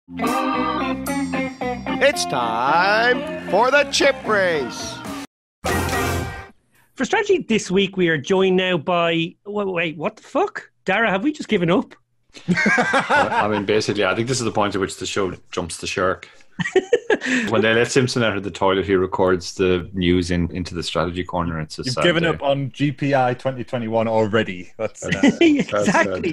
It's time for the chip race. For strategy this week, we are joined now by... Wait, what the fuck? Dara, have we just given up? I mean, basically, I think this is the point at which the show jumps the shark. When they let Simpson out of the toilet, he records the news into the strategy corner. It's You've given up on GPI 2021 already. That's exactly.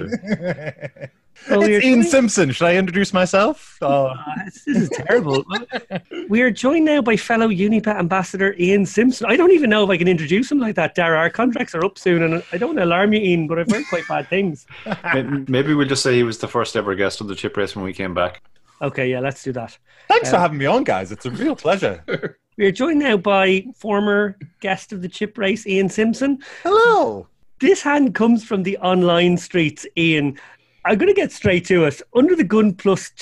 It's Ian Simpson. Should I introduce myself? This is terrible. We are joined now by fellow Unibet ambassador Ian Simpson. I don't even know if I can introduce him like that, Dara. Our contracts are up soon, and I don't want to alarm you, Ian, but I've heard quite bad things. Maybe we'll just say he was the first ever guest on the chip race when we came back. Okay, yeah, let's do that. Thanks for having me on, guys. It's a real pleasure. We are joined now by former guest of the chip race, Ian Simpson. Hello. This hand comes from the online streets, Ian. I'm going to get straight to it. Under the gun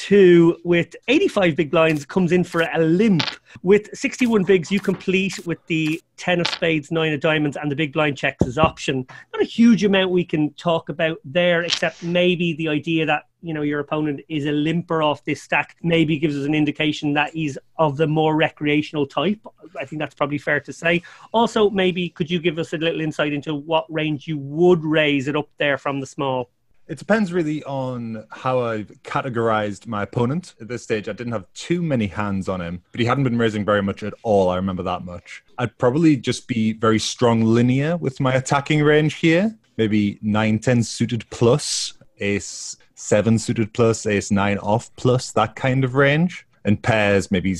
+2 with 85 big blinds comes in for a limp. With 61 bigs, you complete with the 10 of spades, 9 of diamonds, and the big blind checks as option. Not a huge amount we can talk about there, except maybe the idea that, you know, your opponent is a limper off this stack maybe gives us an indication that he's of the more recreational type. I think that's probably fair to say. Also, maybe could you give us a little insight into what range you would raise it up there from the small? It depends really on how I've categorized my opponent. At this stage, I didn't have too many hands on him, but he hadn't been raising very much at all. I remember that much. I'd probably just be very strong linear with my attacking range here. Maybe 9-10 suited plus, ace 7 suited plus, ace 9 off plus, that kind of range. And pairs, maybe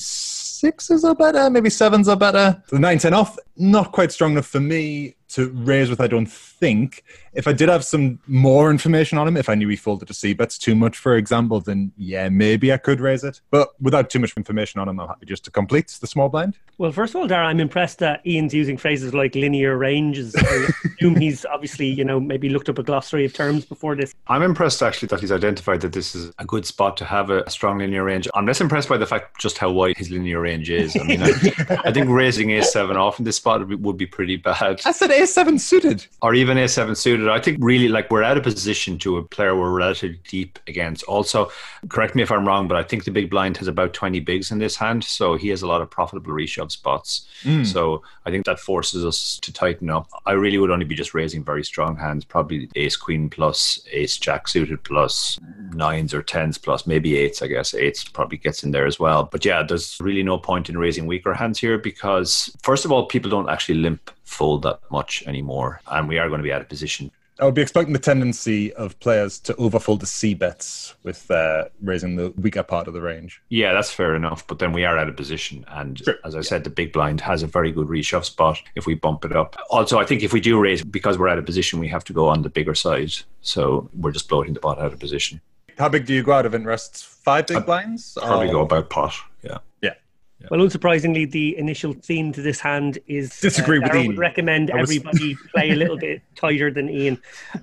6s are better, maybe 7s are better. The 9-10 off, not quite strong enough for me to raise with, I don't think. If I did have some more information on him, if I knew he folded to C-bets too much, for example, then yeah, maybe I could raise it. But without too much information on him, I'm happy just to complete the small blind. Well, first of all, Dara, I'm impressed that Ian's using phrases like linear ranges. I assume he's obviously, you know, maybe looked up a glossary of terms before this. I'm impressed, actually, that he's identified that this is a good spot to have a strong linear range. I'm less impressed by the fact just how wide his linear range is. I mean, I think raising ace-7 off in this spot would be pretty bad. I said ace-7 suited. Or even ace-7 suited. I think really, like, we're out of position to a player we're relatively deep against. Also, correct me if I'm wrong, but I think the big blind has about 20 bigs in this hand, so he has a lot of profitable reshove spots. So I think that forces us to tighten up. I really would only be just raising very strong hands, probably ace-queen plus, ace-jack suited plus, 9s or 10s plus, maybe 8s, I guess. 8s probably gets in there as well. But yeah, there's really no point in raising weaker hands here because, first of all, people don't actually limp fold that much anymore, and we are going to be out of position. I would be expecting the tendency of players to overfold to C-bets with raising the weaker part of the range. Yeah, that's fair enough, but then we are out of position, and sure. As I said, the big blind has a very good reshove spot if we bump it up. Also, I think if we do raise, because we're out of position, we have to go on the bigger side, so we're just bloating the pot out of position. How big do you go out of interest? 5 big blinds? Probably go about pot, yeah. Well, unsurprisingly, the initial theme to this hand is disagree with Ian. I would recommend everybody play a little bit tighter than Ian.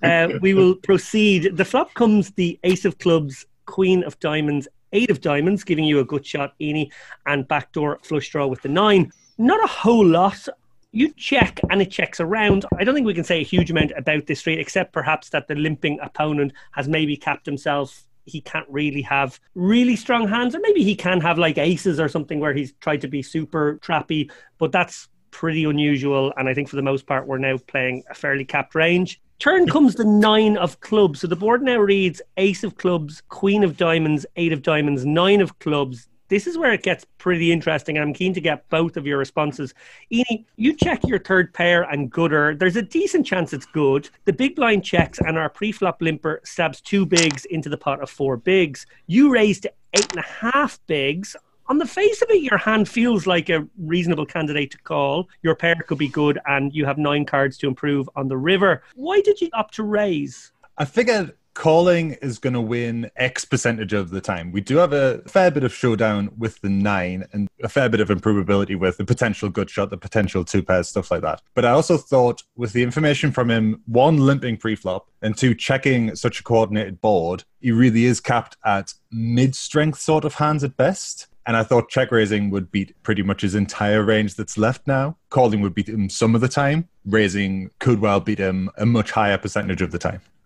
We will proceed. The flop comes the ace of clubs, queen of diamonds, 8 of diamonds, giving you a good shot, Eanie, and backdoor flush draw with the 9. Not a whole lot. You check and it checks around. I don't think we can say a huge amount about this street, except perhaps that the limping opponent has maybe capped himself. He can't really have really strong hands, or maybe he can have like aces or something where he's tried to be super trappy, but that's pretty unusual. And I think for the most part, we're now playing a fairly capped range. Turn comes the 9 of clubs. So the board now reads ace of clubs, queen of diamonds, 8 of diamonds, 9 of clubs. This is where it gets pretty interesting, and I'm keen to get both of your responses. Eanie, you check your third pair and gooder. There's a decent chance it's good. The big blind checks, and our pre-flop limper stabs 2 bigs into the pot of 4 bigs. You raise to 8.5 bigs. On the face of it, your hand feels like a reasonable candidate to call. Your pair could be good, and you have 9 cards to improve on the river. Why did you opt to raise? I figured calling is going to win X percentage of the time. We do have a fair bit of showdown with the 9 and a fair bit of improvability with the potential good shot, the potential 2 pairs, stuff like that. But I also thought with the information from him, 1, limping pre-flop, and 2, checking such a coordinated board, he really is capped at mid-strength sort of hands at best. And I thought check raising would beat pretty much his entire range that's left now. Calling would beat him some of the time. Raising could well beat him a much higher percentage of the time.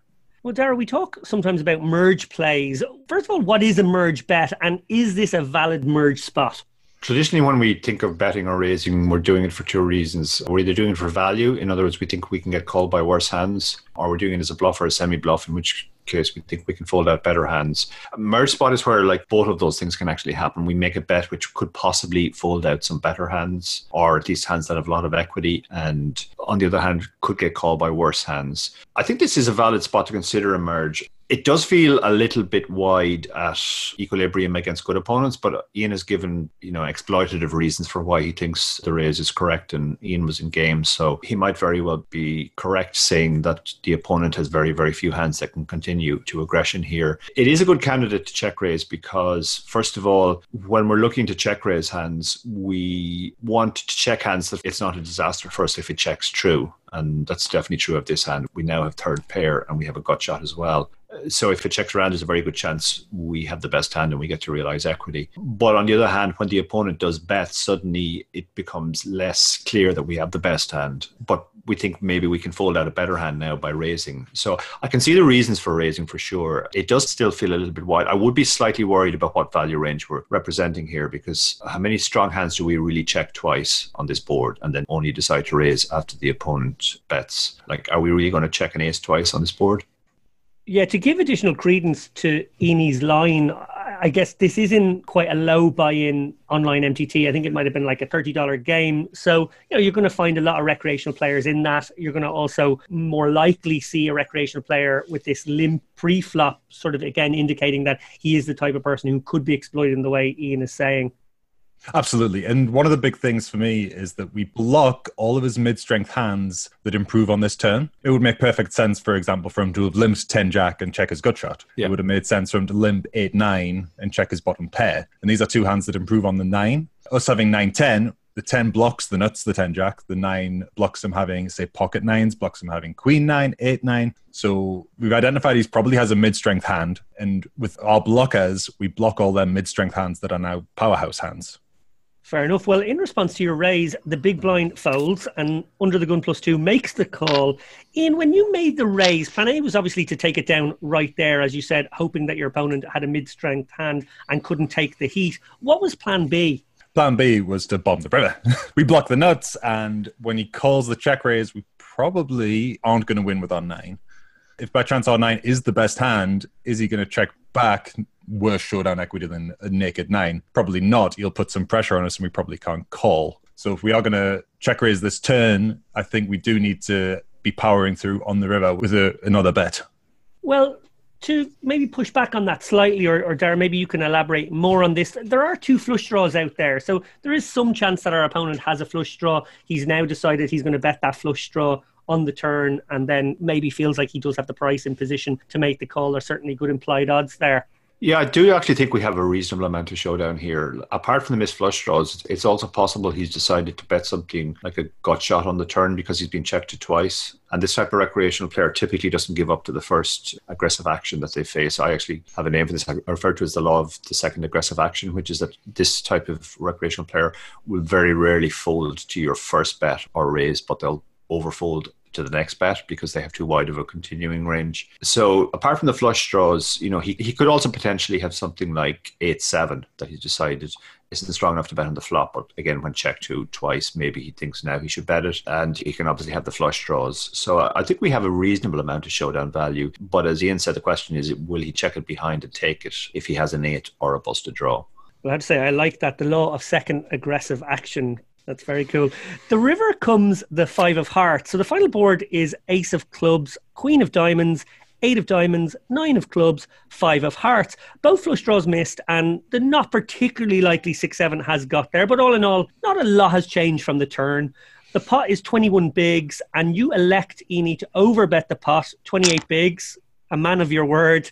Well, Dara, we talk sometimes about merge plays. First of all, what is a merge bet, and is this a valid merge spot? Traditionally, when we think of betting or raising, we're doing it for two reasons. We're either doing it for value, in other words, we think we can get called by worse hands, or we're doing it as a bluff or a semi-bluff, in which case we think we can fold out better hands. A merge spot is where like both of those things can actually happen. We make a bet which could possibly fold out some better hands, or at least hands that have a lot of equity, and on the other hand, could get called by worse hands. I think this is a valid spot to consider a merge. It does feel a little bit wide at equilibrium against good opponents, but Ian has given, exploitative reasons for why he thinks the raise is correct, and Ian was in game, so he might very well be correct saying that the opponent has very, very few hands that can continue to aggression here. It is a good candidate to check raise because, first of all, when we're looking to check raise hands, we want to check hands that it's not a disaster for us if it checks true. And that's definitely true of this hand. We now have third pair and we have a gut shot as well. So if it checks around, there's a very good chance we have the best hand and we get to realize equity. But on the other hand, when the opponent does bet, suddenly it becomes less clear that we have the best hand. But we think maybe we can fold out a better hand now by raising. So I can see the reasons for raising for sure. It does still feel a little bit wide. I would be slightly worried about what value range we're representing here, because how many strong hands do we really check twice on this board and then only decide to raise after the opponent bets? Like, are we really going to check an ace twice on this board? Yeah, to give additional credence to Eni's line, I guess this isn't quite a low buy-in online MTT. I think it might have been like a $30 game. So, you're going to find a lot of recreational players in that. You're going to also more likely see a recreational player with this limp pre-flop, sort of, again, indicating that he is the type of person who could be exploited in the way Ian is saying. Absolutely. And one of the big things for me is that we block all of his mid-strength hands that improve on this turn. It would make perfect sense, for example, for him to have limped 10-jack and check his gut shot. Yeah. It would have made sense for him to limp 8-9 and check his bottom pair. And these are two hands that improve on the 9. Us having 9-10, the 10 blocks the nuts, the 10-jack. The 9 blocks him having, say, pocket 9s, blocks him having queen 9, 8-9. So we've identified he probably has a mid-strength hand. And with our blockers, we block all them mid-strength hands that are now powerhouse hands. Fair enough. Well, in response to your raise, the big blind folds and under the gun +2 makes the call. Ian, when you made the raise, plan A was obviously to take it down right there, as you said, hoping that your opponent had a mid-strength hand and couldn't take the heat. What was plan B? Plan B was to bomb the river. We block the nuts, and when he calls the check raise, we probably aren't going to win with our 9. If by chance our 9 is the best hand, is he going to check back worse showdown equity than a naked 9? Probably not. He'll put some pressure on us and we probably can't call. So if we are going to check raise this turn, I think we do need to be powering through on the river with another bet. Well, to maybe push back on that slightly, or Dara, maybe you can elaborate more on this. There are 2 flush draws out there. So there is some chance that our opponent has a flush draw. He's now decided he's going to bet that flush draw on the turn, and then maybe feels like he does have the price in position to make the call. There's certainly good implied odds there. Yeah, I do actually think we have a reasonable amount of showdown here. Apart from the missed flush draws, it's also possible he's decided to bet something like a gut shot on the turn because he's been checked twice. And this type of recreational player typically doesn't give up to the first aggressive action that they face. I actually have a name for this. I refer to it as the law of the second aggressive action, which is that this type of recreational player will very rarely fold to your first bet or raise, but they'll overfold to the next bet because they have too wide of a continuing range. So apart from the flush draws, he could also potentially have something like 8-7 that he's decided isn't strong enough to bet on the flop. But again, when checked to twice, maybe he thinks now he should bet it, and he can obviously have the flush draws. So I think we have a reasonable amount of showdown value. But as Ian said, the question is, will he check it behind and take it if he has an 8 or a busted draw? Well, I'd say I like that, the law of second aggressive action. That's very cool. The river comes the 5 of hearts. So the final board is ace of clubs, queen of diamonds, 8 of diamonds, 9 of clubs, 5 of hearts. Both flush draws missed, and the not particularly likely 6-7 has got there. But all in all, not a lot has changed from the turn. The pot is 21 bigs, and you elect, Eni, to overbet the pot, 28 bigs. A man of your word,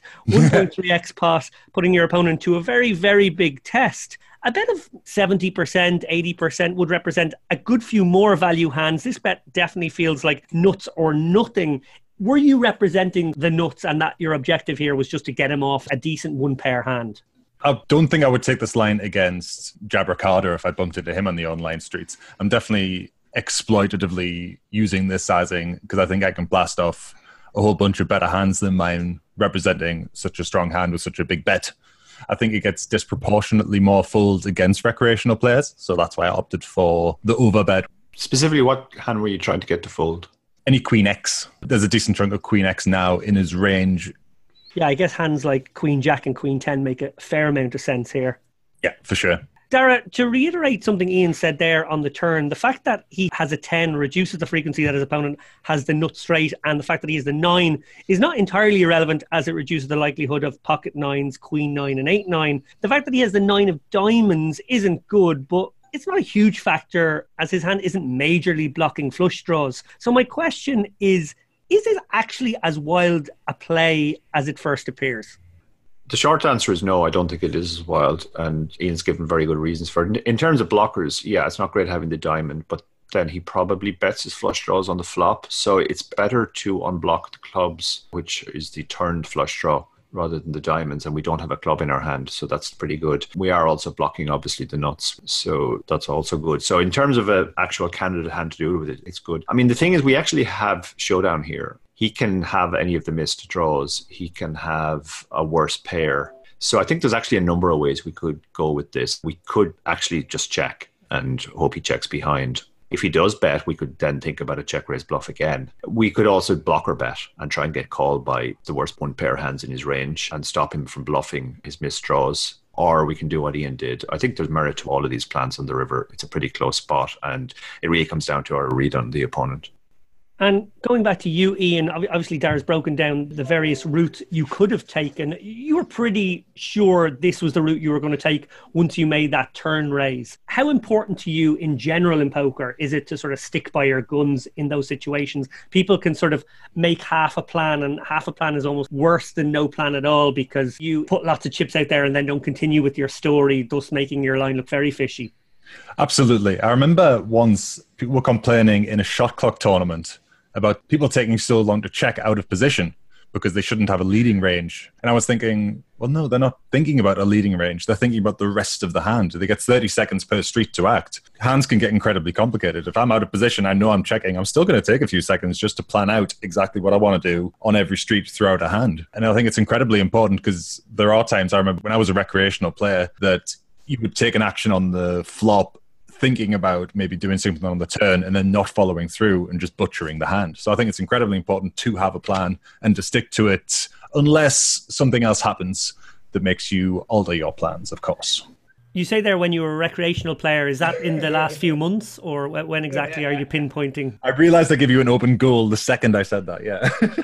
1.3x pot, putting your opponent to a very, very big test. A bet of 70%, 80% would represent a good few more value hands. This bet definitely feels like nuts or nothing. Were you representing the nuts and that your objective here was just to get him off a decent one-pair hand? I don't think I would take this line against Jabra Carter if I bumped into him on the online streets. I'm definitely exploitatively using this sizing because I think I can blast off a whole bunch of better hands than mine representing such a strong hand with such a big bet. I think it gets disproportionately more folds against recreational players, so that's why I opted for the overbet. Specifically, what hand were you trying to get to fold? Any Queen X. There's a decent chunk of Queen X now in his range. Yeah, I guess hands like Queen Jack and Queen 10 make a fair amount of sense here. Yeah, for sure. Dara, to reiterate something Ian said there on the turn, the fact that he has a 10 reduces the frequency that his opponent has the nut straight, and the fact that he has the 9 is not entirely irrelevant, as it reduces the likelihood of pocket 9s, Queen 9 and 8-9. The fact that he has the 9 of diamonds isn't good, but it's not a huge factor, as his hand isn't majorly blocking flush draws. So my question is it actually as wild a play as it first appears? The short answer is no, I don't think it is as wild, and Ian's given very good reasons for it. In terms of blockers, yeah, it's not great having the diamond, but then he probably bets his flush draws on the flop, so it's better to unblock the clubs, which is the turned flush draw, rather than the diamonds, and we don't have a club in our hand, so that's pretty good. We are also blocking, obviously, the nuts, so that's also good. So in terms of an actual candidate hand to do with it, it's good. I mean, the thing is, we actually have showdown here. He can have any of the missed draws. He can have a worse pair. So I think there's actually a number of ways we could go with this. We could actually just check and hope he checks behind. If he does bet, we could then think about a check raise bluff again. We could also blocker bet and try and get called by the worst one pair hands in his range and stop him from bluffing his missed draws. Or we can do what Ian did. I think there's merit to all of these plans on the river. It's a pretty close spot, and it really comes down to our read on the opponent. And going back to you, Ian, obviously Dara's broken down the various routes you could have taken. You were pretty sure this was the route you were going to take once you made that turn raise. How important to you in general in poker is it to sort of stick by your guns in those situations? People can sort of make half a plan, and half a plan is almost worse than no plan at all, because you put lots of chips out there and then don't continue with your story, thus making your line look very fishy. Absolutely. I remember once people were complaining in a shot clock tournament about people taking so long to check out of position because they shouldn't have a leading range. And I was thinking, well, no, they're not thinking about a leading range. They're thinking about the rest of the hand. They get 30 seconds per street to act. Hands can get incredibly complicated. If I'm out of position, I know I'm checking. I'm still going to take a few seconds just to plan out exactly what I want to do on every street throughout a hand. And I think it's incredibly important because there are times, I remember when I was a recreational player, that you would take an action on the flop thinking about maybe doing something on the turn and then not following through and just butchering the hand. So I think it's incredibly important to have a plan and to stick to it unless something else happens that makes you alter your plans, of course. You say there when you were a recreational player, is that in the last few months, or when exactly are you pinpointing? I realised I give you an open goal the second I said that,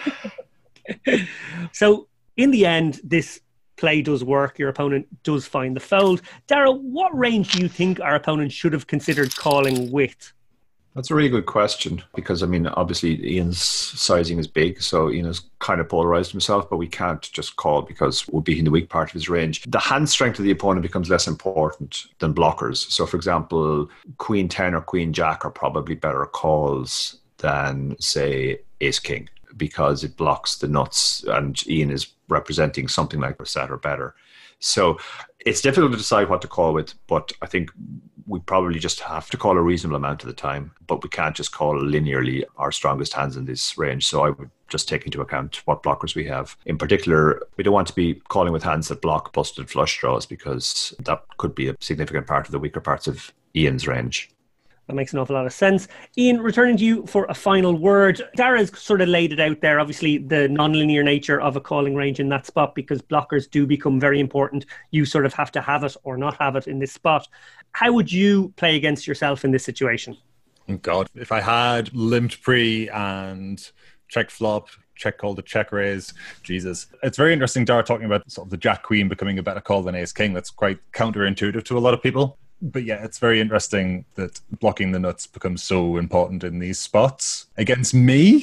yeah. So in the end, this play does work. Your opponent does find the fold. Dara, what range do you think our opponent should have considered calling with? That's a really good question because, I mean, obviously Ian's sizing is big, so Ian has kind of polarized himself, but we can't just call because we'll be in the weak part of his range. The hand strength of the opponent becomes less important than blockers. So, for example, Queen 10 or Queen Jack are probably better calls than, say, Ace King, because it blocks the nuts, and Ian is representing something like a set or better. So it's difficult to decide what to call with, but I think we probably just have to call a reasonable amount of the time, but we can't just call linearly our strongest hands in this range. So I would just take into account what blockers we have. In particular, we don't want to be calling with hands that block busted flush draws, because that could be a significant part of the weaker parts of Ian's range. That makes an awful lot of sense. Ian, returning to you for a final word. Dara's sort of laid it out there, obviously, the non-linear nature of a calling range in that spot, because blockers do become very important. You sort of have to have it or not have it in this spot. How would you play against yourself in this situation? Oh God, if I had limped pre and check flop, check call to check raise, Jesus. It's very interesting, Dara, talking about sort of the Jack Queen becoming a better call than Ace King. That's quite counterintuitive to a lot of people. But yeah, it's very interesting that blocking the nuts becomes so important in these spots. Against me,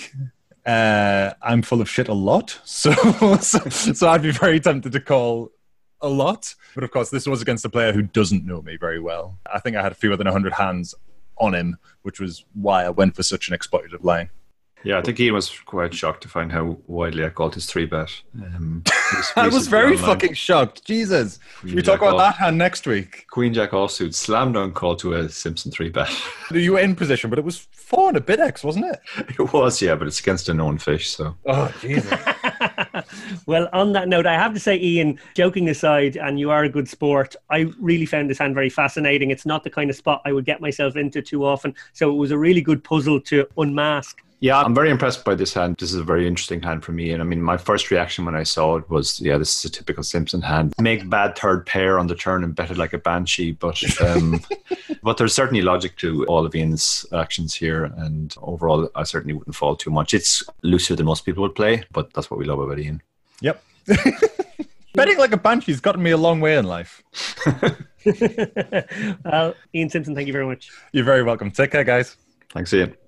I'm full of shit a lot. So I'd be very tempted to call a lot. But of course, this was against a player who doesn't know me very well. I think I had fewer than 100 hands on him, which was why I went for such an exploitative line. Yeah, I think Ian was quite shocked to find how widely I called his 3-bet. I was very fucking shocked. Jesus. Queen We talk Jack about that hand next week. Queen Jack offsuit, slam dunk call to a Simpson 3-bet. You were in position, but it was 4 and a bit X, wasn't it? It was, yeah, but it's against a known fish, so. Oh, Jesus. Well, on that note, I have to say, Ian, joking aside, and you are a good sport, I really found this hand very fascinating. It's not the kind of spot I would get myself into too often, so it was a really good puzzle to unmask. Yeah, I'm very impressed by this hand. This is a very interesting hand for me. And I mean, my first reaction when I saw it was, yeah, this is a typical Simpson hand. Make bad third pair on the turn and bet it like a banshee. But but there's certainly logic to all of Ian's actions here. And overall, I certainly wouldn't fall too much. It's looser than most people would play, but that's what we love about Ian. Yep. Betting like a banshee's gotten me a long way in life. Well, Ian Simpson, thank you very much. You're very welcome. Take care, guys. Thanks, Ian.